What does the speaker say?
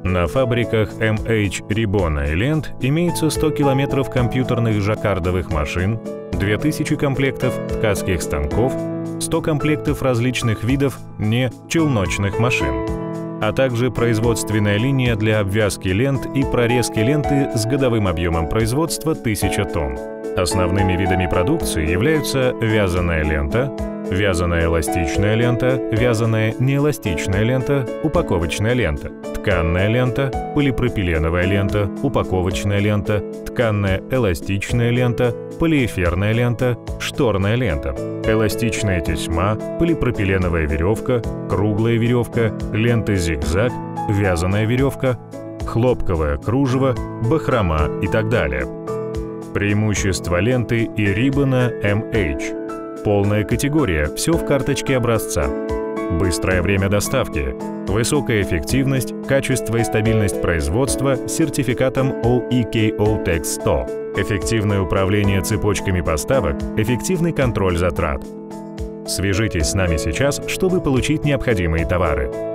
На фабриках MH Ribbon и Lent имеется 100 километров компьютерных жаккардовых машин, 2000 комплектов ткацких станков, 100 комплектов различных видов нечелночных машин, а также производственная линия для обвязки лент и прорезки ленты с годовым объемом производства 1000 тонн. Основными видами продукции являются вязаная лента, вязаная эластичная лента, вязаная неэластичная лента, упаковочная лента, тканная лента, полипропиленовая лента, упаковочная лента, тканная эластичная лента, полиэфирная лента, шторная лента, эластичная тесьма, полипропиленовая веревка, круглая веревка, лента зигзаг, вязаная веревка, хлопковое кружево, бахрома и так далее. Преимущества ленты и риббона MH. Полная категория, все в карточке образца. Быстрое время доставки, высокая эффективность, качество и стабильность производства с сертификатом OEKO Tex 100, эффективное управление цепочками поставок, эффективный контроль затрат. Свяжитесь с нами сейчас, чтобы получить необходимые товары.